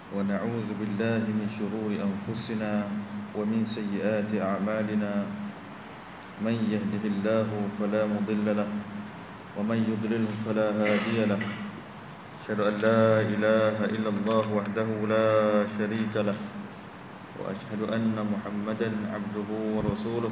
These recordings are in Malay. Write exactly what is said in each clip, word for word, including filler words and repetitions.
ونعوذ بالله من شرور أنفسنا ومن سيئات أعمالنا من يهده الله فلا مضل له ومن يضلل فلا هادي له أشهد أن لا إله إلا الله وحده لا شريك له وأشهد أن محمدا عبده ورسوله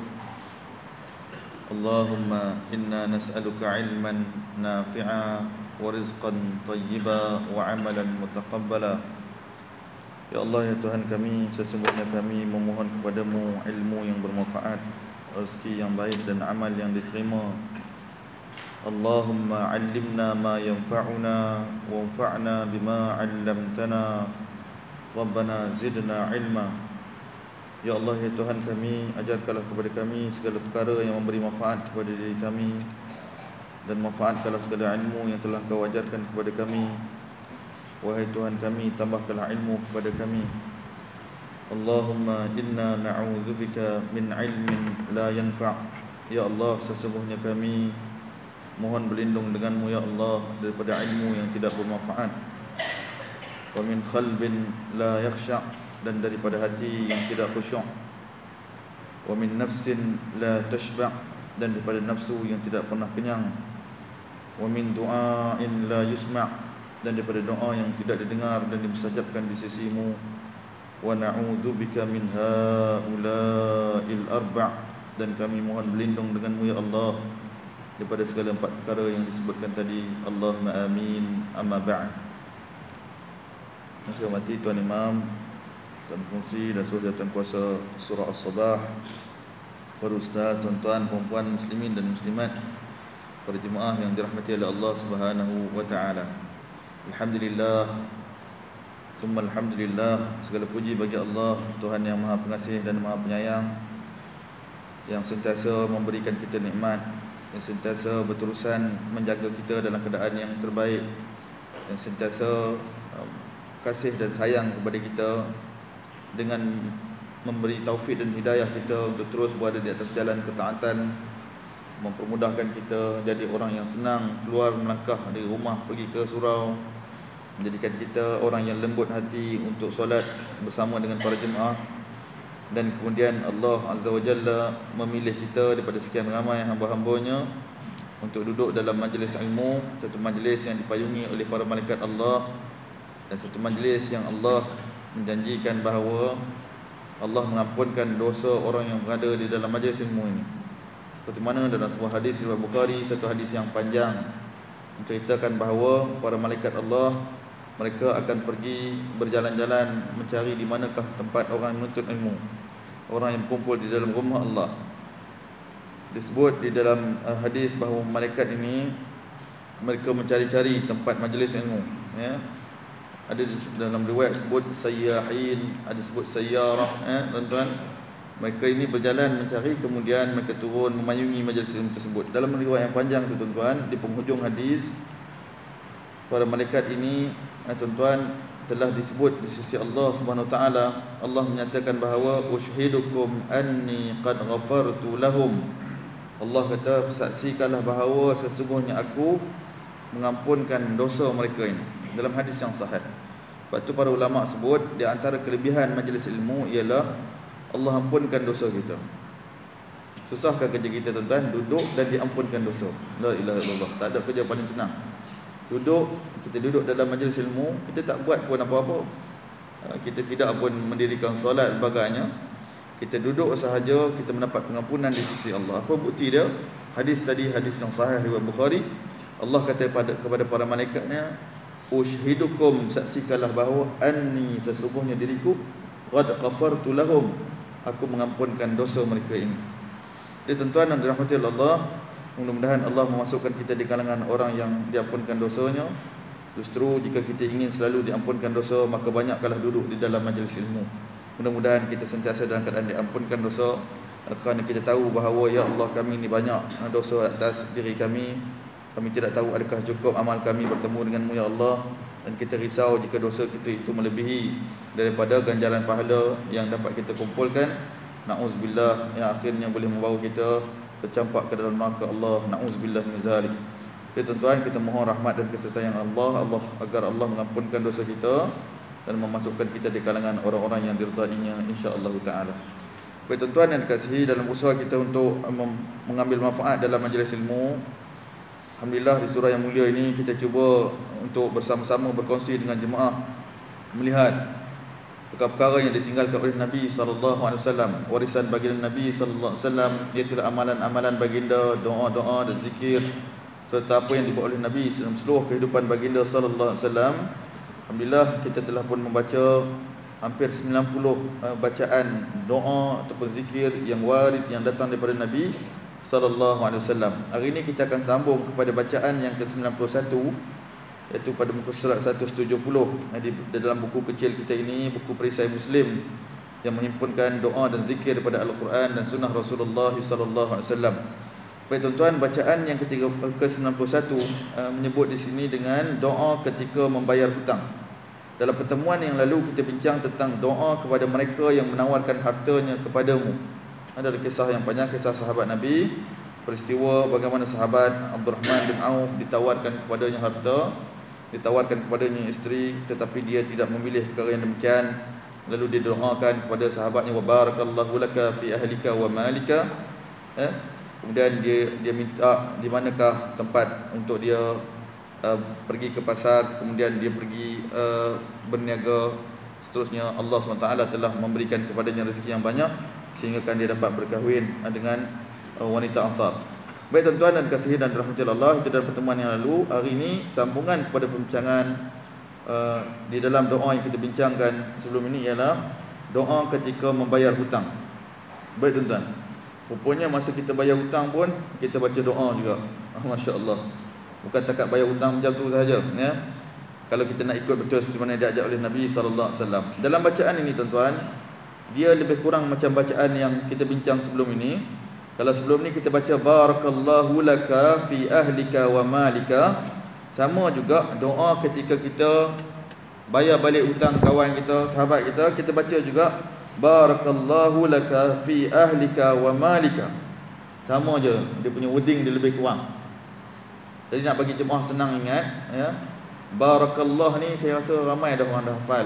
اللهم إنا نسألك علما نافعا ورزقا طيبا وعملا متقبلا. Ya Allah, ya Tuhan kami, sesungguhnya kami memohon kepadamu ilmu yang bermanfaat, rezeki yang baik dan amal yang diterima. Allahumma allimna ma yanfa'una wanfa'na bima 'allamtana Rabbana zidna ilma. Ya Allah, ya Tuhan kami, ajarkanlah kepada kami segala perkara yang memberi manfaat kepada diri kami, dan manfaatkanlah segala ilmu yang telah Kau ajarkan kepada kami. Wahai Tuhan kami, tambahkanlah ilmu kepada kami. Allahumma inna na'udzubika min ilmin la yanfa'. Ya Allah, sesungguhnya kami mohon berlindung denganmu ya Allah daripada ilmu yang tidak bermanfaat, wa min qalbin la yakhsha', dan daripada hati yang tidak khusyuk, wa min nafsin la tashba', dan daripada nafsu yang tidak pernah kenyang, wa min du'ain la yusma', dan daripada doa yang tidak didengar dan dimustajabkan di sisimu. Wa na'udzubika min haula'il arba', dan kami mohon berlindung denganmu ya Allah daripada segala empat perkara yang disebutkan tadi. Allahumma amin. Amma ba'd. Saya hormati Tuan Imam, Tuan Fungsi dan seluruh jawatan kuasa Surah As-Sabah, para ustaz, tuan-tuan, puan-puan muslimin dan muslimat, para jemaah yang dirahmati oleh Allah Subhanahu wa taala. Alhamdulillah, summa alhamdulillah, segala puji bagi Allah, Tuhan yang Maha Pengasih dan Maha Penyayang, yang sentiasa memberikan kita nikmat, yang sentiasa berterusan menjaga kita dalam keadaan yang terbaik, yang sentiasa um, kasih dan sayang kepada kita dengan memberi taufik dan hidayah kita untuk terus berada di atas jalan ketaatan, mempermudahkan kita jadi orang yang senang keluar melangkah dari rumah pergi ke surau, menjadikan kita orang yang lembut hati untuk solat bersama dengan para jemaah. Dan kemudian Allah Azza wa Jalla memilih kita daripada sekian ramai hamba-hambanya untuk duduk dalam majlis ilmu, satu majlis yang dipayungi oleh para malaikat Allah, dan satu majlis yang Allah menjanjikan bahawa Allah mengampunkan dosa orang yang berada di dalam majlis ilmu ini. Seperti mana dalam sebuah hadis riwayat Bukhari, satu hadis yang panjang menceritakan bahawa para malaikat Allah, mereka akan pergi berjalan-jalan mencari di manakah tempat orang menuntut ilmu, orang yang berkumpul di dalam rumah Allah. Disebut di dalam uh, hadis bahawa malaikat ini mereka mencari-cari tempat majlis ilmu, ya. Ada dalam riwayat sebut sayyahin, ada sebut sayyarah, ya, tuan-tuan. Mereka ini berjalan mencari, kemudian mereka turun memayungi majlis ilmu tersebut. Dalam riwayat yang panjang tu, tuan-tuan, di penghujung hadis, para malaikat ini, tuan-tuan, telah disebut di sisi Allah Subhanahu wa taala. Allah menyatakan bahawa ushidukum anni qad ghafartu lahum. Allah kata, saksikanlah bahawa sesungguhnya aku mengampunkan dosa mereka ini, dalam hadis yang sahih. Lepas tu para ulama sebut di antara kelebihan majlis ilmu ialah Allah ampunkan dosa kita. Susahkah kerja kita, tuan-tuan? Duduk dan diampunkan dosa. La ilaha illallah. Tak ada kerja paling senang. Duduk, kita duduk dalam majlis ilmu, kita tak buat pun apa-apa, kita tidak pun mendirikan solat dan sebagainya. Kita duduk sahaja, kita mendapat pengampunan di sisi Allah. Apa bukti dia? Hadis tadi, hadis yang sahih riwayat Bukhari. Allah kata kepada, kepada para malaikatnya, ushidukum, saksikanlah bahawa anni, sesungguhnya diriku, qad ghafartu lahum, aku mengampunkan dosa mereka ini. Jadi tuan-tuan yang dirahmati Allah, mudah-mudahan Allah memasukkan kita di kalangan orang yang diampunkan dosanya. Justru jika kita ingin selalu diampunkan dosa, maka banyakkanlah duduk di dalam majlis ilmu. Mudah-mudahan kita sentiasa dalam keadaan diampunkan dosa, kerana kita tahu bahawa ya Allah, kami ini banyak dosa atas diri kami. Kami tidak tahu adakah cukup amal kami bertemu denganmu ya Allah, dan kita risau jika dosa kita itu melebihi daripada ganjaran pahala yang dapat kita kumpulkan. Na'udzubillah, yang akhirnya boleh membawa kita tercampak ke dalam neraka Allah. Na'udzubillah min zalik. Jadi tuan-tuan, kita mohon rahmat dan kasih sayang Allah, Allah agar Allah mengampunkan dosa kita, dan memasukkan kita di kalangan orang-orang yang diridainya insya-Allah taala. Baik tuan-tuan yang dikasihi, dalam usaha kita untuk mengambil manfaat dalam majlis ilmu, alhamdulillah di surah yang mulia ini kita cuba untuk bersama-sama berkongsi dengan jemaah melihat perkara-perkara yang ditinggalkan oleh Nabi sallallahu alaihi wasallam, warisan baginda Nabi sallallahu alaihi wasallam, iaitu amalan-amalan baginda, doa-doa dan zikir, serta apa yang dibuat oleh Nabi dalam seluruh kehidupan baginda sallallahu alaihi wasallam. Alhamdulillah kita telah pun membaca hampir sembilan puluh uh, bacaan doa ataupun zikir yang warid yang datang daripada Nabi sallallahu alaihi wasallam. Hari ini kita akan sambung kepada bacaan yang ke sembilan puluh satu, iaitu pada muka surat seratus tujuh puluh di dalam buku kecil kita ini, buku perisai Muslim yang menghimpunkan doa dan zikir daripada Al-Quran dan sunnah Rasulullah sallallahu alaihi wasallam. Baik tuan-tuan, bacaan yang ketiga ke sembilan puluh satu uh, menyebut di sini dengan doa ketika membayar hutang. Dalam pertemuan yang lalu kita bincang tentang doa kepada mereka yang menawarkan hartanya kepadamu. Ada kisah yang banyak, kisah sahabat Nabi, peristiwa bagaimana sahabat Abdurrahman bin Auf ditawarkan kepadanya harta, ditawarkan kepadanya isteri, tetapi dia tidak memilih perkara yang demikian. Lalu dia doakan kepada sahabatnya, wa barakallahu laka fi ahlika wa malika. Eh? Kemudian dia dia minta di manakah tempat untuk dia Uh, pergi ke pasar, kemudian dia pergi uh, berniaga, seterusnya. Allah subhanahu wa taala telah memberikan kepadanya rezeki yang banyak sehingga kan dia dapat berkahwin uh, dengan uh, wanita Ansar. Baik tuan-tuan dan kasihi dan dirahmati Allah, itu dalam pertemuan yang lalu. Hari ini sambungan kepada perbincangan uh, di dalam doa yang kita bincangkan sebelum ini ialah doa ketika membayar hutang. Baik tuan-tuan, rupanya masa kita bayar hutang pun kita baca doa juga. uh, Masya-Allah. Bukan takat bayar hutang macam tu sahaja, ya. Kalau kita nak ikut betul seperti mana diajak oleh Nabi sallallahu alaihi wasallam. Dalam bacaan ini tuan-tuan, dia lebih kurang macam bacaan yang kita bincang sebelum ini. Kalau sebelum ni kita baca barakallahu laka fi ahlika wa malika, sama juga doa ketika kita bayar balik hutang kawan kita, sahabat kita, kita baca juga barakallahu laka fi ahlika wa malika. Sama je, dia punya wording dia lebih kurang. Jadi nak bagi jemaah senang ingat, ya. Barakallah ni saya rasa ramai dah orang dah hafal.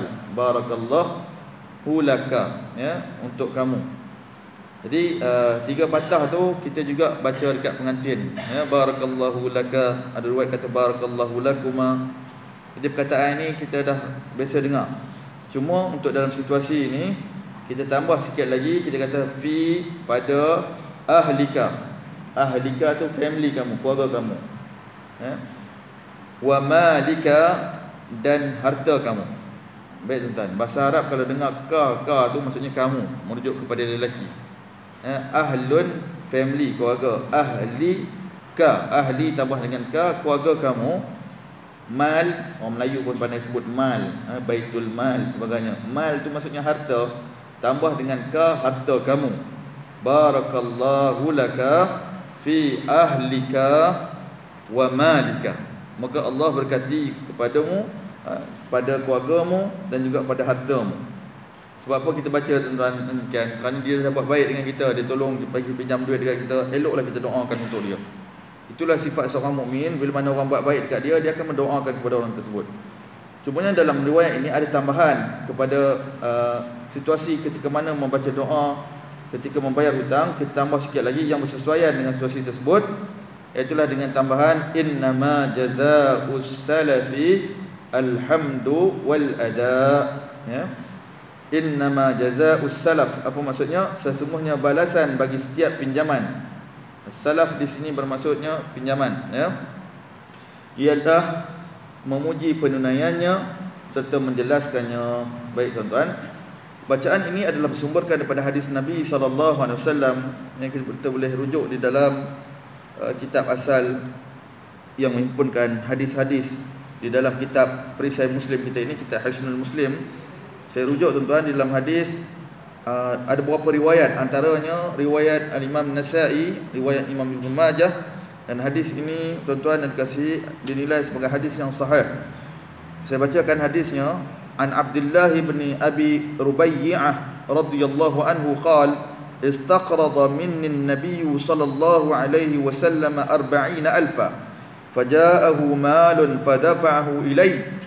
Barakallahu laka, ya, untuk kamu. Jadi uh, tiga patah tu kita juga baca dekat pengantin, ya. Barakallahu laka, ada riwayat kata barakallahu lakuma. Jadi perkataan ni kita dah biasa dengar. Cuma untuk dalam situasi ini kita tambah sikit lagi, kita kata fi pada ahlika. Ahlika tu family kamu, keluarga kamu. Ya. Wa malika, dan harta kamu. Baik tuan-tuan, bahasa Arab kalau dengar ka, ka tu maksudnya kamu, merujuk kepada lelaki. Ya. Ahlun, family, keluarga. Ahli ka, ahli tambah dengan ka, keluarga kamu. Mal, orang Melayu pun pandai sebut mal, ha, baitul mal sebagainya. Mal tu maksudnya harta, tambah dengan ka, harta kamu. Barakallahu laka fi ahlika wa malika. Maka Allah berkati kepadamu, pada keluargamu dan juga pada hartamu. Sebab apa kita baca tuan-tuan demikian? Kerana dia dapat baik dengan kita, dia tolong bagi pinjam duit dekat kita, eloklah kita doakan untuk dia. Itulah sifat seorang mukmin. Bila mana orang buat baik dekat dia, dia akan mendoakan kepada orang tersebut. Cumanya dalam riwayat ini ada tambahan kepada uh, situasi ketika mana membaca doa ketika membayar hutang. Kita tambah sikit lagi yang bersesuaian dengan situasi tersebut, iaitulah dengan tambahan innama jazaa'us salafi alhamdu wal ada. Ya. Innama jazaa'us salaf, apa maksudnya? Sesungguhnya balasan bagi setiap pinjaman. Salaf di sini bermaksudnya pinjaman, ya. Ialah memuji penunaiannya serta menjelaskannya. Baik tuan-tuan, bacaan ini adalah bersumberkan daripada hadis Nabi sallallahu alaihi wasallam yang kita boleh rujuk di dalam Uh, kitab asal yang menghimpunkan hadis-hadis di dalam kitab perisai Muslim kita ini, kitab Hisnul Muslim. Saya rujuk tuan-tuan di dalam hadis uh, ada beberapa riwayat, antaranya riwayat Al-Imam Nasa'i, riwayat Imam Ibn Majah, dan hadis ini tuan-tuan dan kasih dinilai sebagai hadis yang sahih. Saya bacakan hadisnya. An Abdullah bin Abi Rubaiyah radhiyallahu anhu qala استقرض مني النبي صلى الله عليه وسلم أربعين ألفا فجاءه مال فدفعه إلي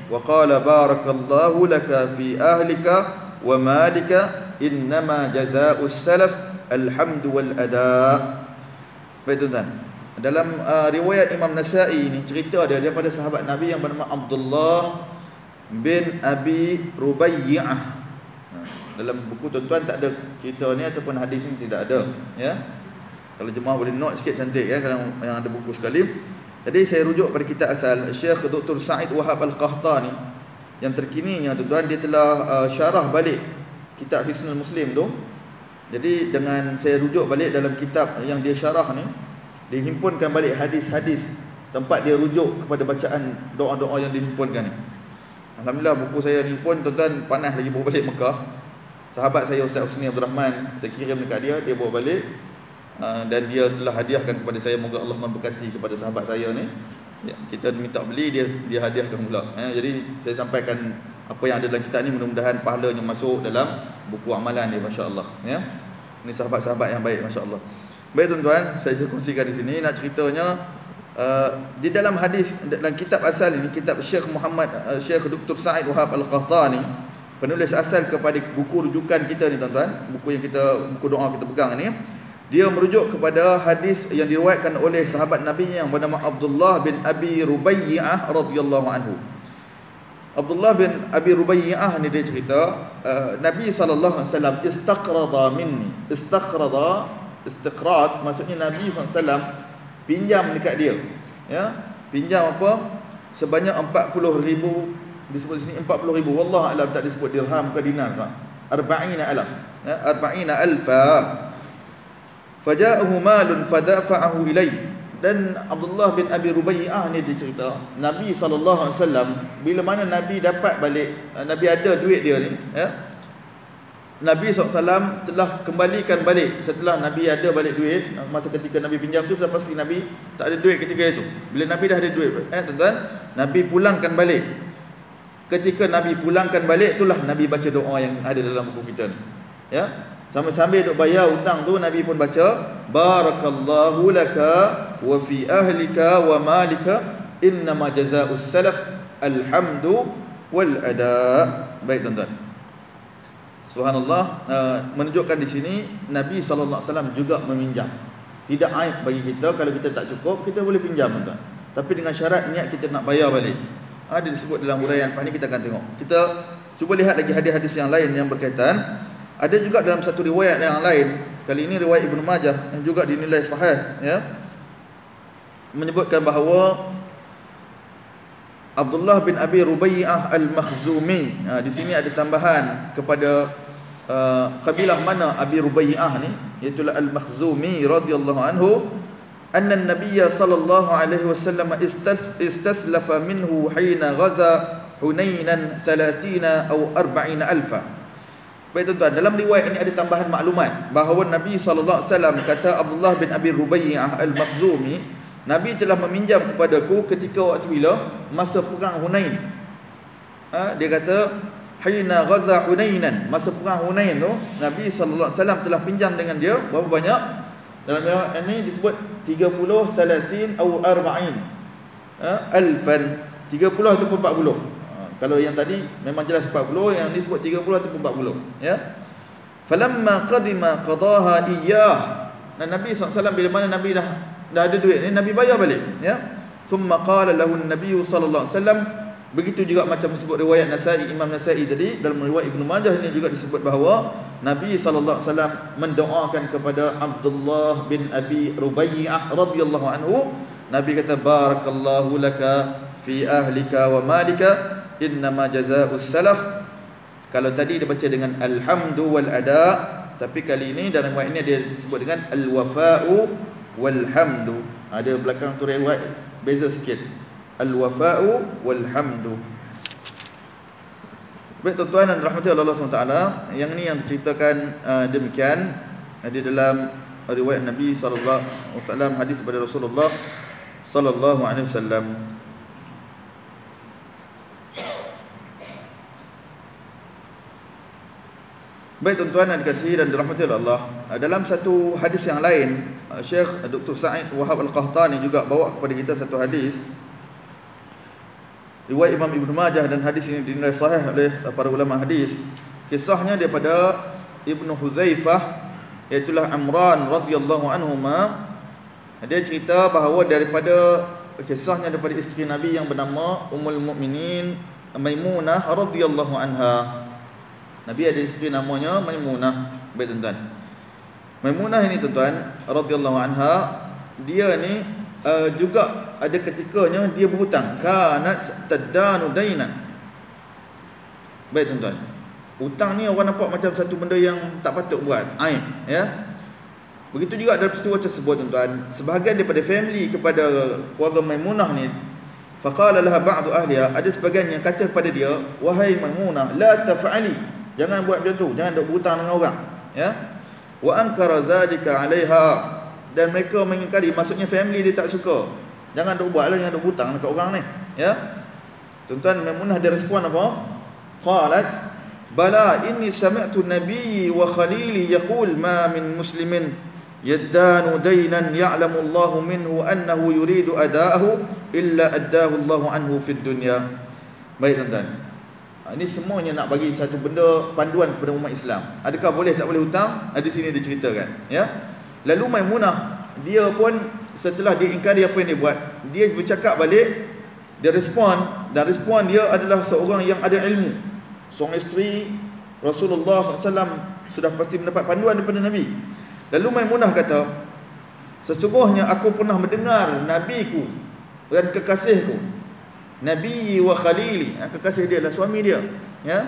wa qala barakallahu laka fi ahlika wa malika innama jazaa'us salaf alhamdu wal ada. Baik tuan-tuan, dalam uh, riwayat Imam Nasa'i ni cerita dia daripada sahabat Nabi yang bernama Abdullah bin Abi Rubayyah. Dalam buku tuan-tuan tak ada cerita ni ataupun hadis ni, tidak ada, ya. Kalau jemaah boleh note sikit cantik, ya, kalau yang ada buku sekali. Jadi saya rujuk pada kitab asal Syekh Doktor Sa'id Wahab Al-Qahtani yang terkininya tuan-tuan, dia telah uh, syarah balik kitab Hisnul Muslim tu. Jadi dengan saya rujuk balik dalam kitab yang dia syarah ni, dia himpunkan balik hadis-hadis tempat dia rujuk kepada bacaan doa-doa yang dihimpunkan ni. Alhamdulillah buku saya ni pun tuan-tuan panas lagi bawa balik Mekah. Sahabat saya Ustaz Husni Abdul Rahman, saya kirim dekat dia, dia bawa balik uh, dan dia telah hadiahkan kepada saya. Moga Allah memberkati kepada sahabat saya ni. Ya, kita minta beli, dia dia hadiahkan pula. Eh, jadi saya sampaikan apa yang ada dalam kitab ni, mudah-mudahan pahalanya masuk dalam buku amalan dia, masya-Allah, ya. Ini sahabat-sahabat yang baik, masya-Allah. Baik tuan-tuan, saya kongsikan di sini nak ceritanya uh, di dalam hadis dalam kitab asal ini, kitab Syekh Muhammad uh, Syekh Doktor Sa'id Wahab Al-Qahtani, penulis asal kepada buku rujukan kita ni tuan-tuan, buku yang kita, buku doa kita pegang ni, dia merujuk kepada hadis yang diriwayatkan oleh sahabat Nabi yang bernama Abdullah bin Abi Rubayyah radhiyallahu anhu. Abdullah bin Abi Rubayyah ni dia cerita, uh, Nabi sallallahu alaihi wasallam istaqrada minni. Istaqrada, istiqrad maksudnya Nabi sallallahu alaihi wasallam pinjam dekat dia, ya. Pinjam apa? Sebanyak empat puluh ribu, disebut sini empat puluh ribu, wallah alam, tak disebut dirham ke dinar tak. arba'ina alaf, ya, arba'ina alfa. Faja'ahu malun fadafa'ahu ilayhi. Dan Abdullah bin Abi Rubayyah ni dia cerita, Nabi sallallahu alaihi wasallam bila mana Nabi dapat balik, Nabi ada duit dia ni, ya. Nabi sallallahu alaihi wasallam telah kembalikan balik setelah Nabi ada balik duit. Masa ketika Nabi pinjam tu sudah pasti Nabi tak ada duit ketika itu. Bila Nabi dah ada duit, eh tuan-tuan, Nabi pulangkan balik. Ketika Nabi pulangkan balik, itulah Nabi baca doa yang ada dalam buku kita ni, ya. Sambil-sambil duk bayar hutang tu, Nabi pun baca barakallahu laka wa fi ahlika wa malika innama jazaa'us salaf alhamdu wal ada. Baik tuan-tuan, subhanallah, uh, menunjukkan di sini Nabi sallallahu alaihi wasallam juga meminjam. Tidak aib bagi kita kalau kita tak cukup, kita boleh pinjam tuan-tuan, tapi dengan syarat niat kita nak bayar balik. Ada ha, disebut dalam huraian, lepas ni kita akan tengok. Kita cuba lihat lagi hadis-hadis yang lain yang berkaitan. Ada juga dalam satu riwayat yang lain, kali ini riwayat Ibnu Majah yang juga dinilai sahih, ya, menyebutkan bahawa Abdullah bin Abi Rubayyah Al-Makhzumi, ha, di sini ada tambahan kepada uh, kabilah mana Abi Rubayyah ni, iaitu Al-Makhzumi radhiyallahu anhu, anna an-nabiy sallallahu alaihi wasallam istas istaslafa minhu hina ghaza Hunainan thalathina atau arba'ina alfa. Baik tuan-tuan, dalam riwayat ini ada tambahan maklumat bahawa Nabi sallallahu alaihi wasallam, kata Abdullah bin Abi Rubayyah Al-Makhzumi, Nabi telah meminjam kepadaku ketika waktu bila masa perang Hunain. Ha, dia kata hina ghaza Hunainan, masa perang Hunain tu Nabi sallallahu alaihi wasallam telah pinjam dengan dia berapa banyak? Dalam riwayat ini disebut tiga puluh, salasin atau arba'in. Ha, alfan, tiga puluh ataupun empat puluh. Kalau yang tadi memang jelas empat puluh, yang ni sebut tiga puluh ataupun empat puluh, ya. Falamma qadima qadaha iyyah. Dan Nabi sallallahu alaihi wasallam bila mana Nabi dah dah ada duit ni, Nabi bayar balik, ya. Summa qala lahu an-nabiy sallallahu alaihi wasallam, begitu juga macam disebut riwayat Nasa'i, Imam Nasa'i tadi, dalam riwayat Ibnu Majah ini juga disebut bahawa Nabi sallallahu alaihi wasallam mendoakan kepada Abdullah bin Abi Rubayyah radhiyallahu anhu. Nabi kata barakallahu laka fi ahlika wa malika innama jazaa'us salaf. Kalau tadi dia baca dengan alhamdu wal ada, tapi kali ini dalam riwayat ini dia sebut dengan al-wafa'u wal hamdu. Ada belakang tu riwayat beza sikit, al-wafa'u wal hamdu. Baik tuan-tuan dan rahmati Allah subhanahu wa taala, yang ni yang diceritakan uh, demikian di dalam riwayat Nabi sallallahu alaihi wasallam, hadis daripada Rasulullah sallallahu alaihi wasallam. Baik tuan-tuan yang dikasihi dan dirahmati oleh Allah, dalam satu hadis yang lain, Syekh Doktor Sa'id Wahab Al-Qahtani juga bawa kepada kita satu hadis riwayat Imam Ibnu Majah, dan hadis ini dinilai sahih oleh para ulama hadis. Kisahnya daripada Ibnu Huzaifah, iaitulah Amran radhiyallahu anhuma. Dia cerita bahawa daripada kisahnya daripada isteri Nabi yang bernama Ummul Mukminin Maimunah radhiyallahu anha. Nabi ada isteri namanya Maimunah. Baik tuan-tuan, Maimunah ini tuan-tuan radhiyallahu anha, dia ni uh, juga ada ketikanya dia berhutang. Kanat tadanu dainan. Baik tuan-tuan, hutang ni orang nampak macam satu benda yang tak patut buat, aib, ya. Begitu juga dalam peristiwa tersebut tuan-tuan, sebahagian daripada family kepada keluarga Maimunah ni, faqala laha ba'du ahliha, ada sebahagian yang kata kepada dia, wahai Maimunah, la taf'ali, jangan buat macam tu, jangan duk berhutang dengan orang, ya. Wa ankara zalika 'alaiha, dan mereka mengingkari, maksudnya family dia tak suka, jangan duk buatlah, jangan duk berhutang dekat orang ni, ya. Tuan-tuan, Maimunah dia respon apa? Qalat bala inni sami'tu nabiyyi wa khalili yaqul ma min muslimin yaddanu daynan ya'lamu Allahu minhu annahu yuridu adaahu illa addahu Allahu anhu fid dunya. Baik tuan-tuan, ini semuanya nak bagi satu benda panduan kepada umat Islam. Adakah boleh tak boleh hutang? Di sini diceritakan, ya. Lalu Maimunah dia pun setelah dia ingkari apa yang dia buat, dia bercakap balik, dia respon, dan respon dia adalah seorang yang ada ilmu, seorang isteri Rasulullah sallallahu alaihi wasallam, sudah pasti mendapat panduan daripada Nabi. Lalu Maimunah kata, sesungguhnya aku pernah mendengar nabiku dan kekasihku, Nabi wa khalili, kekasih dia adalah suami dia, ya.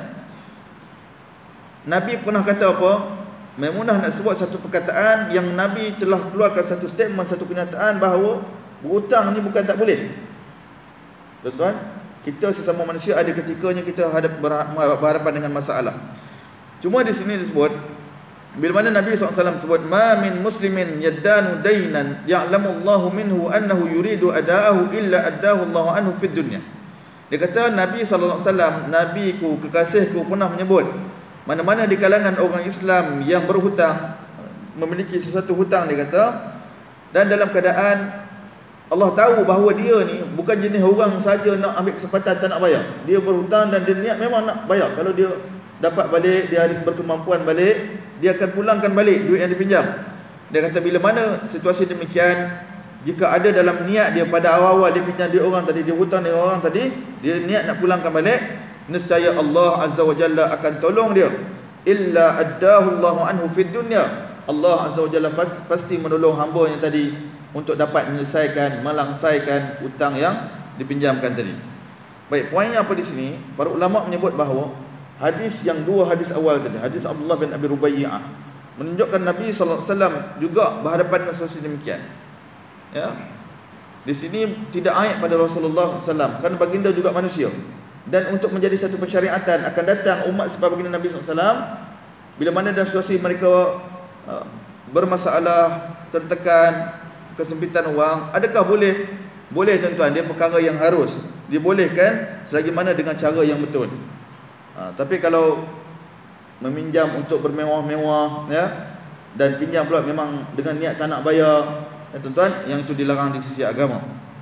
Nabi pernah kata apa? Maimunah nak sebut satu perkataan yang Nabi telah keluarkan satu statement, satu kenyataan bahawa berhutang ni bukan tak boleh. Tuan-tuan, kita sesama manusia ada ketikanya kita hadap berhadapan dengan masalah. Cuma di sini disebut, bila mana Nabi sallallahu alaihi wasallam sebut ma min muslimin yaddanu dainan ya'lamu Allahu minhu annahu yuridu adaahu illa addahu Allahu anhu fid dunya. Dia kata Nabi sallallahu alaihi wasallam, nabiku, kekasihku pernah menyebut, mana-mana di kalangan orang Islam yang berhutang, memiliki sesuatu hutang, dia kata, dan dalam keadaan Allah tahu bahawa dia ni bukan jenis orang saja nak ambil kesempatan tak nak bayar. Dia berhutang dan dia niat memang nak bayar. Kalau dia dapat balik, dia ada berkemampuan balik, dia akan pulangkan balik duit yang dipinjam. Dia kata bila mana situasi demikian, jika ada dalam niat dia pada awal-awal dia pinjam duit orang tadi, dia hutang dengan orang tadi, dia niat nak pulangkan balik, nescaya Allah Azza wa Jalla akan tolong dia. Illa addahu Allahu anhu fid dunya. Allah Azza wa Jalla pasti menolong hamba yang tadi untuk dapat menyelesaikan, melangsaikan hutang yang dipinjamkan tadi. Baik, poinnya apa di sini? Para ulama menyebut bahawa hadis yang dua hadis awal tadi, hadis Abdullah bin Abi Rubaiyah, menunjukkan Nabi sallallahu alaihi wasallam juga berhadapan dengan situasi demikian. Ya. Di sini tidak ayat pada Rasulullah sallallahu alaihi wasallam, kerana baginda juga manusia. Dan untuk menjadi satu pensyariatan akan datang umat sebab baginda Nabi sallallahu alaihi wasallam bila mana dalam situasi mereka uh, bermasalah, tertekan, kesempitan wang, adakah boleh? Boleh tuan-tuan, dia perkara yang harus dibolehkan selagi mana dengan cara yang betul. Ha, tapi kalau meminjam untuk bermewah-mewah, ya, dan pinjam pula memang dengan niat tak nak bayar, ya, tuan-tuan, yang itu dilarang di sisi agama.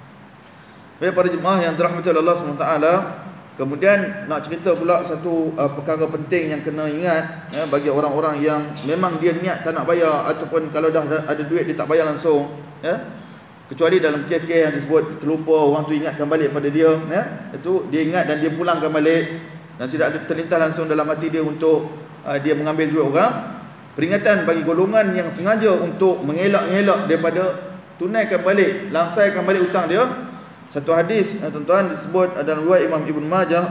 Baik para jemaah yang dirahmati oleh Allah subhanahu wa taala, kemudian nak cerita pula satu uh, perkara penting yang kena ingat, ya, bagi orang-orang yang memang dia niat tak nak bayar, ataupun kalau dah ada duit dia tak bayar langsung, ya. Kecuali dalam kes-kes yang disebut terlupa, orang tu ingatkan balik pada dia, ya, itu dia ingat dan dia pulangkan balik, dan tidak ada terlintas langsung dalam hati dia untuk uh, dia mengambil duit orang. Peringatan bagi golongan yang sengaja untuk mengelak-ngelak daripada tunaikan balik, langsaikan balik hutang dia. Satu hadis, uh, tuan-tuan, disebut dalam riwayat Imam Ibnu Majah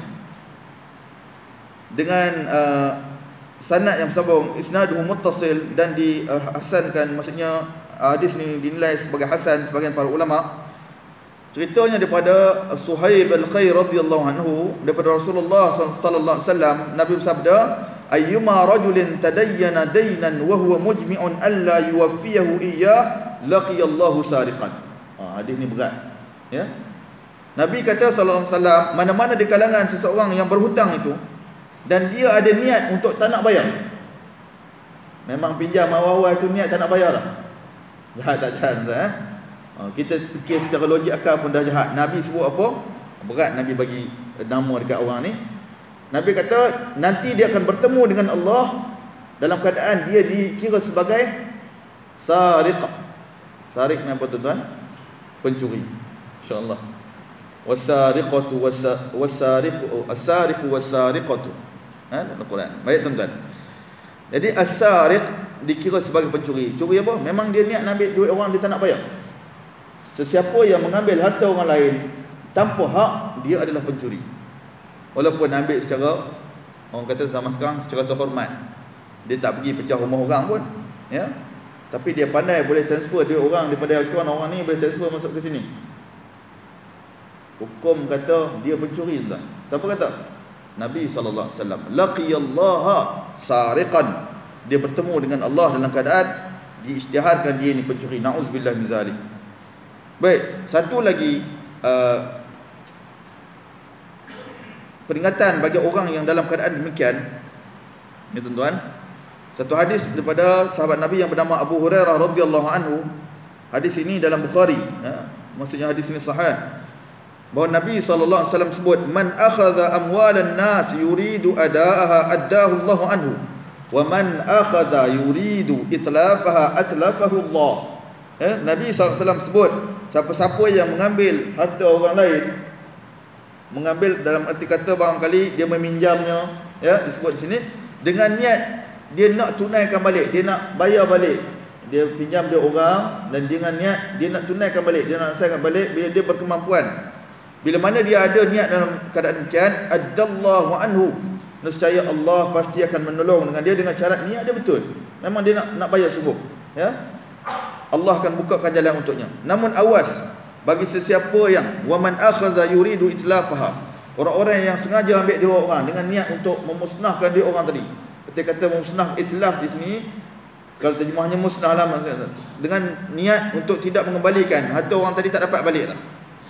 dengan uh, sanad yang bersambung, isnaduhu muttasil, dan dihasankan, uh, maksudnya uh, hadis ni dinilai sebagai hasan sebagian para ulama. Ceritanya daripada Suhaib Al-Khair radhiyallahu anhu, daripada Rasulullah sallallahu alaihi wasallam, Nabi bersabda, ayyuma rajulin tadayyana daynan wa huwa mujmi'un alla yuwaffiyahu iyyah laqiyallahu sariqan. Ah, hadis ni berat, ya. Nabi kata sallallahu alaihi wasallam, mana-mana di kalangan seseorang yang berhutang itu dan dia ada niat untuk tak nak bayar, memang pinjam awal-awal itu niat tak nak bayar lah, jahat tak jahat, eh? Kita fikir secara logik akal pun dah jahat. Nabi sebut apa? berat Nabi bagi nama dekat orang ni. Nabi kata nanti dia akan bertemu dengan Allah dalam keadaan dia dikira sebagai sariq. Sariq ni apa tuan-tuan? Pencuri. Insya-Allah. Wasariqatu wasariqu as-sariqu wasariqatu. Ha, dalam Quran. Baik tuan-tuan. Jadi as-sariq dikira sebagai pencuri. Curi apa? Memang dia niat nak ambil duit orang, dia tak nak bayar. Sesiapa yang mengambil harta orang lain tanpa hak, dia adalah pencuri. Walaupun ambil secara, orang kata zaman sekarang, secara terhormat. Dia tak pergi pecah rumah orang pun, ya. Tapi dia pandai boleh transfer duit orang daripada akaun orang ni, boleh transfer masuk ke sini. Hukum kata dia pencuri tuan. Siapa kata? Nabi sallallahu alaihi wasallam. Laqiyallaha sariqan. Dia bertemu dengan Allah dalam keadaan diisytiharkan dia ni pencuri. Nauzubillah min zalik. Baik, satu lagi uh, peringatan bagi orang yang dalam keadaan demikian, ya tuan-tuan. Satu hadis daripada sahabat Nabi yang bernama Abu Hurairah radhiyallahu anhu. Hadis ini dalam Bukhari, ya. Maksudnya hadis ini sahih. Bahawa Nabi sallallahu alaihi wasallam sebut, man akhadha amwalan nas yuridu adaaha addahu Allah anhu, wa man akhadha yuridu itlafaha atlafahu Allah. Eh, Nabi sallallahu alaihi wasallam sebut, siapa-siapa yang mengambil harta orang lain, mengambil dalam arti kata barangkali dia meminjamnya, ya, disebut di sini dengan niat dia nak tunaikan balik, dia nak bayar balik. Dia pinjam dia orang dan dengan niat dia nak tunaikan balik, dia nak selesaikan balik bila dia berkemampuan. Bila mana dia ada niat dalam keadaan demikian, addallahu anhu, nescaya Allah pasti akan menolong dengan dia dengan syarat niat dia betul. Memang dia nak nak bayar sungguh, ya. Allah akan bukakan jalan untuknya. Namun awas bagi sesiapa yang waman akhaza yuridu itlafaha, orang-orang yang sengaja ambil dia orang dengan niat untuk memusnahkan dia orang tadi. Kita kata memusnah, itlaf di sini kalau terjemahnya musnah lah, dengan niat untuk tidak mengembalikan harta orang tadi, tak dapat balik lah.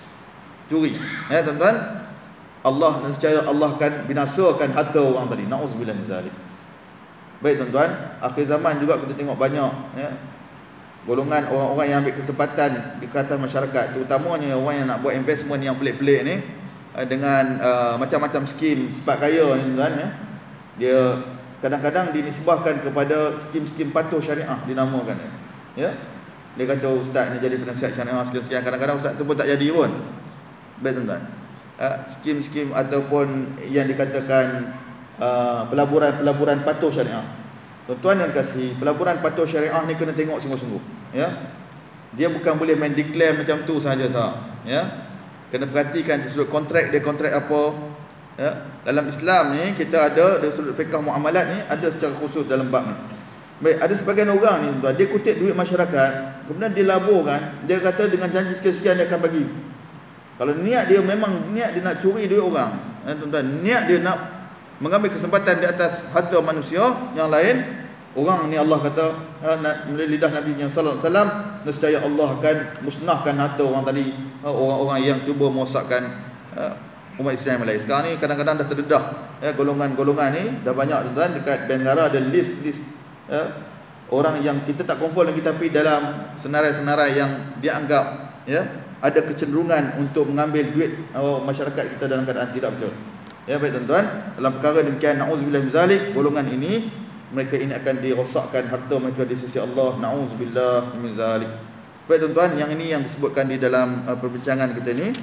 Curi, ya tuan-tuan. Allah nescaya Allah akan binasakan harta orang tadi. Nauzubillah min zalik. Baik tuan-tuan, akhir zaman juga kita tengok banyak, ya, golongan orang-orang yang ambil kesempatan di atas masyarakat, terutamanya orang yang nak buat investment yang pelik-pelik ni, dengan uh, macam-macam skim cepat kaya ni tuan, ya. Dia kadang-kadang dinisbahkan kepada skim-skim patuh syariah dinamakan, ya. Dia kata ustaz ni jadi penasihat syariah sekian-sekian, kadang-kadang ustaz tu pun tak jadi pun. Baik tuan-tuan, uh, skim-skim ataupun yang dikatakan uh, pelaburan-pelaburan patuh syariah. Tuan-tuan yang kasih, pelaburan patuh syariah ni kena tengok sungguh-sungguh, ya. Dia bukan boleh main declare macam tu saja, tak, ya. Kena perhatikan di sudut kontrak dia, kontrak apa, ya. Dalam Islam ni kita ada dari sudut fiqh muamalat ni ada secara khusus dalam bab ni. Baik, ada sebagian orang ni tuan, dia kutip duit masyarakat, kemudian dia laburkan, dia kata dengan janji sekian-sekian dia akan bagi. Kalau niat dia memang niat dia nak curi duit orang, ya, tuan-tuan, niat dia nak mengambil kesempatan di atas harta manusia yang lain, orang ni Allah kata melalui lidah Nabi yang sallallahu alaihi wasallam, nescaya Allah akan musnahkan harta orang tadi, orang-orang yang cuba merosakkan umat Islam yang lain. Sekarang ni kadang-kadang dah terdedah, ya, golongan-golongan ni dah banyak tuan-tuan. Dekat Bengara ada list-list, ya, orang yang kita tak confirm lagi, tapi dalam senarai-senarai yang dianggap, ya, ada kecenderungan untuk mengambil duit oh, masyarakat kita dalam keadaan tidak betul. Ya, baik tuan-tuan, dalam perkara demikian, na'udzubillah min zalik, golongan ini mereka ini akan dirosakkan harta mereka di sisi Allah. Na'udzubillah min zalik. Baik tuan-tuan, yang ini yang disebutkan di dalam uh, perbincangan kita ni.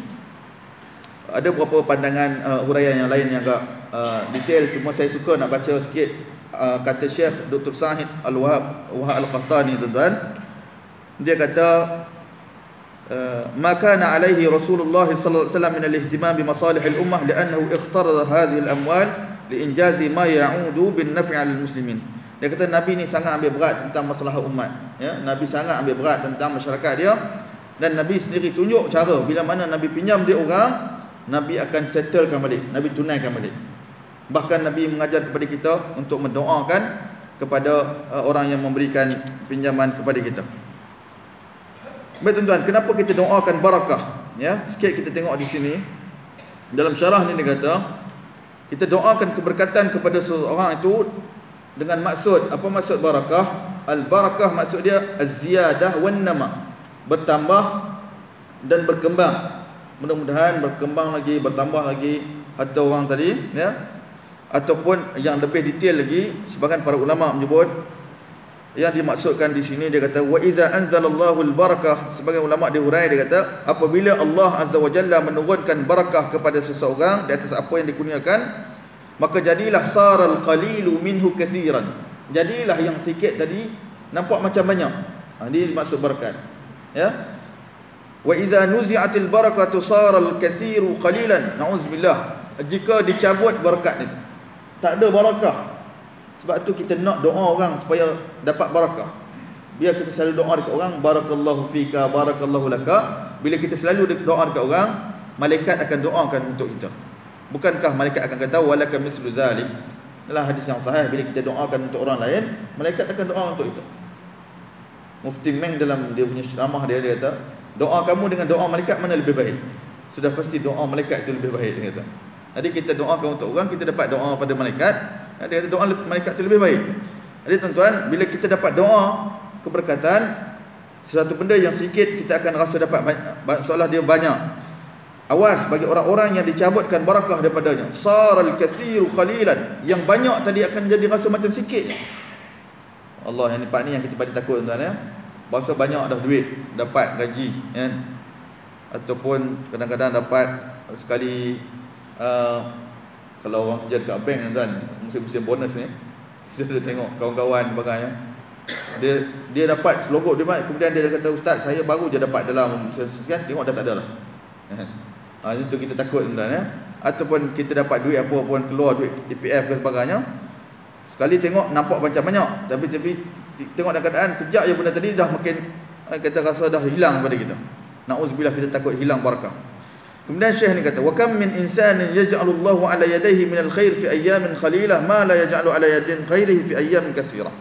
Ada beberapa pandangan uh, huraian yang lain yang agak uh, detail, cuma saya suka nak baca sikit uh, kata Syekh Doktor Sa'id Al-Wahab Al-Qahtani tuan-tuan. Dia kata ما كان عليه رسول الله صلى الله عليه وسلم من الاهتمام بمصالح الأمة لأنه اقترض هذه الأموال لإنجاز ما يعود بالنفع على المسلمين. Dia kata Nabi ni sangat ambil berat tentang masalah umat, ya. Nabi sangat ambil berat tentang masyarakat dia, dan Nabi sendiri tunjuk cara bila mana Nabi pinjam dia orang, Nabi akan settlekan balik, Nabi tunaikan balik. Bahkan Nabi mengajar kepada kita untuk mendoakan kepada uh, orang yang memberikan pinjaman kepada kita. Baik tuan-tuan, kenapa kita doakan barakah? Ya, sikit kita tengok di sini. Dalam syarah ni dia kata, kita doakan keberkatan kepada seseorang itu dengan maksud, apa maksud barakah? Al-barakah maksud dia az-ziyadah wan nama, bertambah dan berkembang. mudah-mudahan berkembang lagi, bertambah lagi harta orang tadi, ya. Ataupun yang lebih detail lagi, sebagian para ulama menyebut yang dimaksudkan di sini, dia kata wa iza anzalallahu al-barakah. Sebagai ulama dia hurai, dia kata apabila Allah Azza wa Jalla menurunkan barakah kepada seseorang di atas apa yang dikurniakan, maka jadilah saral qalilu minhu katsiran. Jadilah yang sikit tadi nampak macam banyak. Ha, ini maksud barakat. Ya. Wa iza nuzi'atil barakatu saral katsiru qalilan. Nauzubillah. Jika dicabut barakat itu, tak ada barakah. Sebab tu kita nak doa orang supaya dapat barakah. Biar kita selalu doa dekat orang, barakallahu fika, barakallahu laka. Bila kita selalu doa dekat orang, malaikat akan doakan untuk kita. Bukankah malaikat akan kata walaka mislu zalik? Dalam hadis yang sahih, bila kita doakan untuk orang lain, malaikat akan doa untuk kita. Mufti Meng dalam dia punya ceramah dia, dia kata, doa kamu dengan doa malaikat mana lebih baik? Sudah pasti doa malaikat itu lebih baik, dia kata. Jadi kita doakan untuk orang, kita dapat doa pada malaikat. Dia kata doa malaikat itu lebih baik. Jadi tuan-tuan, bila kita dapat doa keberkatan, sesuatu benda yang sedikit kita akan rasa dapat banyak, seolah dia banyak. Awas bagi orang-orang yang dicabutkan barakah daripadanya. Saral katsiru khalilan. Yang banyak tadi akan jadi rasa macam sikit. Allah, yang ni part ni yang kita paling takut, tuan-tuan, ya. Bahasa banyak dah duit, dapat gaji, kan? Ataupun kadang-kadang dapat sekali uh, kalau orang kerja dekat bank, tuan, musim-musim bonus ni, kita dah tengok kawan-kawan sebagainya, dia dia dapat selogok dia, kemudian dia kata, ustaz saya baru je dapat dalam sekian, tengok dah tak ada lah. Ha, itu kita takut, tuan, ya. Ataupun kita dapat duit apa pun, keluar duit E P F ke sebagainya, sekali tengok nampak macam banyak, tapi tapi tengok dalam keadaan kejap je benda tadi dah makin kita rasa dah hilang pada kita. Nauzubillah, kita takut hilang barakah. Kemudian Syekh ni kata, wa kam min insanin yaj'alu Allahu ala yadayhi min al-khair fi ayyamin khalilah ma la yaj'alu ala yadin khairihi fi ayyamin katsirah.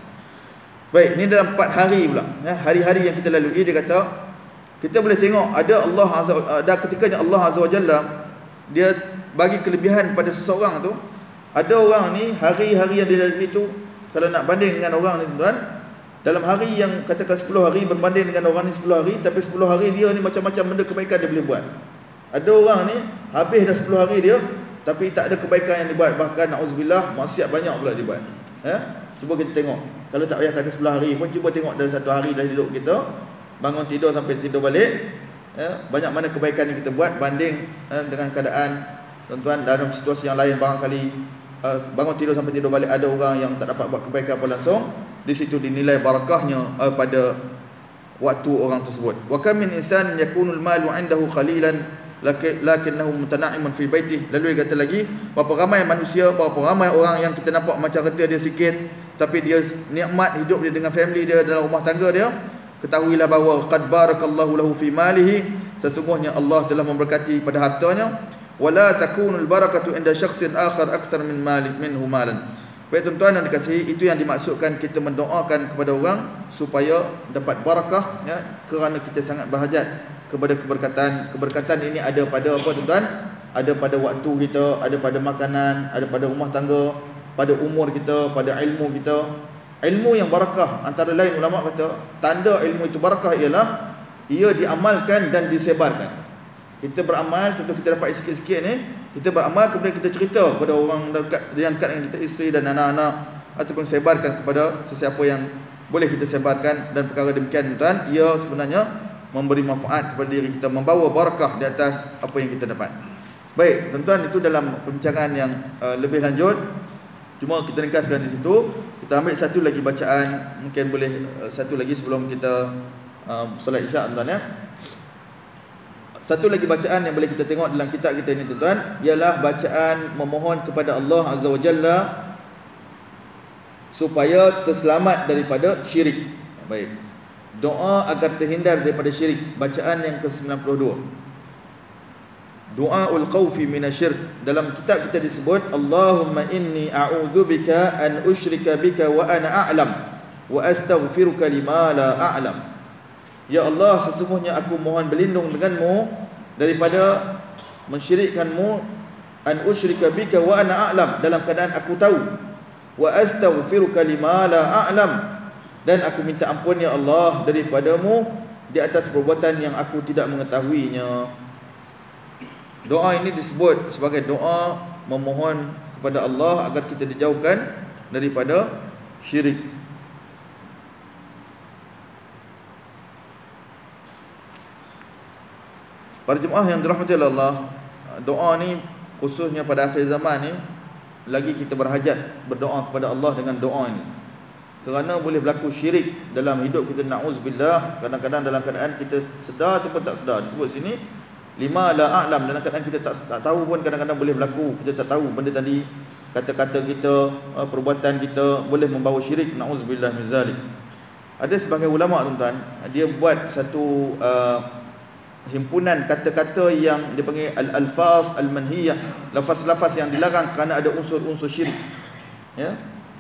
Baik, ni dalam empat hari pula, ya, hari-hari yang kita lalui. Dia kata kita boleh tengok ada Allah Azza, ada ketikanya Allah Azza wa Jalla dia bagi kelebihan pada seseorang tu. Ada orang ni hari-hari yang dia lalui tu, kalau nak banding dengan orang ni, tuan, dalam hari yang katakan sepuluh hari berbanding dengan orang ni sepuluh hari, tapi sepuluh hari dia ni macam-macam benda kebaikan dia boleh buat. Ada orang ni habis dah sepuluh hari dia, tapi tak ada kebaikan yang dibuat, bahkan na'udzubillah maksiat banyak pula dia buat. Ya? Cuba kita tengok. Kalau tak payah kata sepuluh hari pun, cuba tengok dalam satu hari dalam hidup kita, bangun tidur sampai tidur balik, ya, banyak mana kebaikan yang kita buat banding eh, dengan keadaan, tuan-tuan, dalam situasi yang lain barangkali uh, bangun tidur sampai tidur balik ada orang yang tak dapat buat kebaikan apa langsung. Di situ dinilai barakahnya uh, pada waktu orang tersebut. Wa kam min insan yakunul malu 'indahu khalilan lakinnahu mutana'imun fi baitih. Lalu dia kata lagi, berapa ramai manusia, berapa ramai orang yang kita nampak macam harta dia sikit, tapi dia nikmat hidup dia dengan family dia, dalam rumah tangga dia. Ketahuilah bahawa qad barakallahu lahu fi malihi, sesungguhnya Allah telah memberkati pada hartanya. Wala takunul barakatu inda syakhsin akhar aktsar min mali minhu malan. Baik tuan-tuan yang dikasihi, itu yang dimaksudkan kita mendoakan kepada orang supaya dapat barakah, ya, kerana kita sangat berhajat kepada keberkatan. Keberkatan ini ada pada apa, tuan-tuan? Ada pada waktu kita, ada pada makanan, ada pada rumah tangga, pada umur kita, pada ilmu kita. Ilmu yang barakah, antara lain ulama kata tanda ilmu itu barakah ialah ia diamalkan dan disebarkan. Kita beramal, contoh kita dapat sikit-sikit ni, kita beramal, kemudian kita cerita kepada orang dekat, yang dekat dengan kita, isteri dan anak-anak, ataupun sebarkan kepada sesiapa yang boleh kita sebarkan. Dan perkara demikian, tuan, ia sebenarnya memberi manfaat kepada diri kita, membawa barakah di atas apa yang kita dapat. Baik, tuan-tuan, itu dalam perbincangan yang uh, lebih lanjut. Cuma kita ringkaskan di situ. Kita ambil satu lagi bacaan, mungkin boleh uh, satu lagi sebelum kita uh, solat Isyak, tuan-tuan, ya. Satu lagi bacaan yang boleh kita tengok dalam kitab kita ini, tuan-tuan, ialah bacaan memohon kepada Allah Azza wa Jalla supaya terselamat daripada syirik. Baik. Doa agar terhindar daripada syirik. Bacaan yang ke sembilan puluh dua. Du'aul khawfi minasyirk. Dalam kitab kita disebut, Allahumma inni a'udzubika an usyrika bika wa ana a'lam wa astaghfiruka lima la a'lam. Ya Allah, sesungguhnya aku mohon berlindung denganmu daripada mensyirikkanmu, an usyrika bika wa ana a'lam, dalam keadaan aku tahu, wa astaghfiruka lima la a'lam, dan aku minta ampun ya Allah daripadamu di atas perbuatan yang aku tidak mengetahuinya. Doa ini disebut sebagai doa memohon kepada Allah agar kita dijauhkan daripada syirik. Para jemaah yang dirahmati Allah, doa ni khususnya pada akhir zaman ni lagi kita berhajat berdoa kepada Allah dengan doa ini. Kerana boleh berlaku syirik dalam hidup kita, na'udzubillah. Kadang-kadang dalam keadaan kita sedar ataupun tak sedar. Disebut sini lima la a'lam, dalam keadaan kita tak, tak tahu pun kadang-kadang boleh berlaku. Kita tak tahu benda tadi, kata-kata kita, perbuatan kita boleh membawa syirik, na'udzubillah min zalik. Ada sebagai ulama tuan-tuan, dia buat satu uh, himpunan kata-kata yang dia panggil al-alfaz al-manhiyah, lafaz-lafaz yang dilarang kerana ada unsur-unsur syirik. Ya.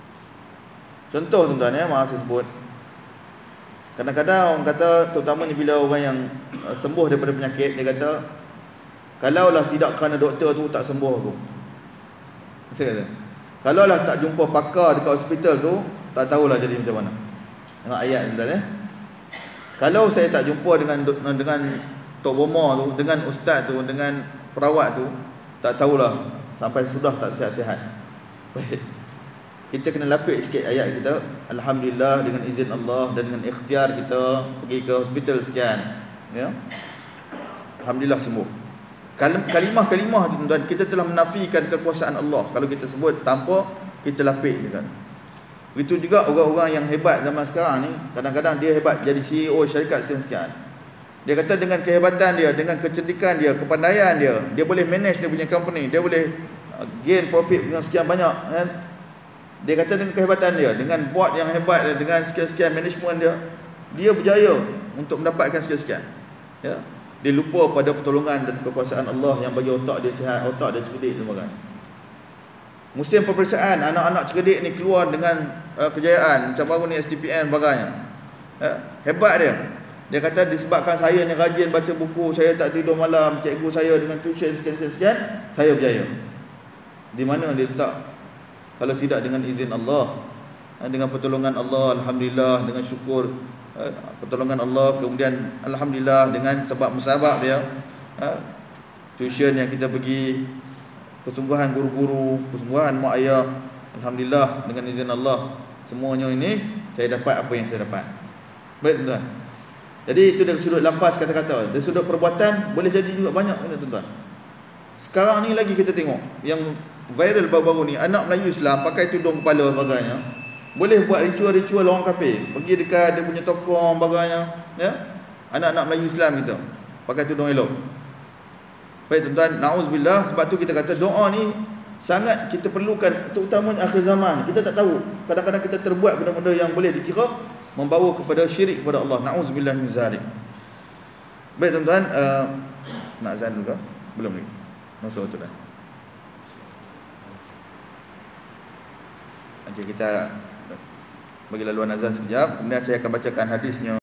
Contoh tuan-tuan ya, maaf saya sebut. Kadang-kadang orang kata, terutamanya bila orang yang sembuh daripada penyakit, dia kata, kalaulah tidak kerana doktor tu tak sembuh aku. Macam kata, kalaulah tak jumpa pakar dekat hospital tu, tak tahulah jadi macam mana. Tengok ayat tuan-tuan ya. Kalau saya tak jumpa dengan dengan Tok Bomo tu, dengan ustaz tu, dengan perawat tu, tak tahulah sampai sudah tak sihat-sihat. Baik. Kita kena lapik sikit ayat kita. Alhamdulillah, dengan izin Allah dan dengan ikhtiar kita pergi ke hospital sekian, ya. Alhamdulillah sembuh. Kalimah-kalimah tuan-tuan, kita telah menafikan kekuasaan Allah kalau kita sebut tanpa kita lapik juga. Begitu juga orang-orang yang hebat zaman sekarang ni, kadang-kadang dia hebat jadi C E O syarikat sekian-sekian. Dia kata dengan kehebatan dia, dengan kecerdikan dia, kepandaian dia, dia boleh manage dia punya company, dia boleh gain profit dengan sekian banyak, kan? Dia kata dengan kehebatan dia, dengan board yang hebat dia, dengan sekian-sekian management dia, dia berjaya untuk mendapatkan sekian-sekian. Ya. Dia lupa pada pertolongan dan kekuasaan Allah yang bagi otak dia sihat, otak dia cerdik semua kan. Musim peperiksaan, anak-anak cerdik ni keluar dengan uh, kejayaan, macam baru ni S T P N bagainya. Ya. Hebat dia. Dia kata disebabkan saya ni rajin baca buku, saya tak tidur malam, cikgu saya dengan tuition sekian-sekian, saya berjaya. Di mana dia letak? Kalau tidak dengan izin Allah, dengan pertolongan Allah, alhamdulillah, dengan syukur pertolongan Allah, kemudian alhamdulillah dengan sebab musabab dia, tuition yang kita pergi, kesungguhan guru-guru, kesungguhan mak ayah, alhamdulillah dengan izin Allah, semuanya ini saya dapat apa yang saya dapat. Baik tuan-tuan. Jadi itu dari sudut lafaz kata-kata. Dari sudut perbuatan boleh jadi juga banyak benda tuan-tuan. Sekarang ni lagi kita tengok yang viral baru-baru ni, anak Melayu Islam pakai tudung kepala sebagainya, boleh buat ritual-ritual orang kafir, pergi dekat dia punya tokoh sebagainya, ya. Anak-anak Melayu Islam kita pakai tudung elok. Baik tuan-tuan, na'udzubillah. Sebab tu kita kata doa ni sangat kita perlukan, terutamanya akhir zaman. Kita tak tahu, kadang-kadang kita terbuat benda-benda yang boleh dikira membawa kepada syirik kepada Allah. Na'udzubillah min zalik. Baik tuan-tuan, uh, nak azan juga? Belum lagi. Masuk tu dah. Okay, kita bagi laluan azan sekejap, kemudian saya akan bacakan hadisnya.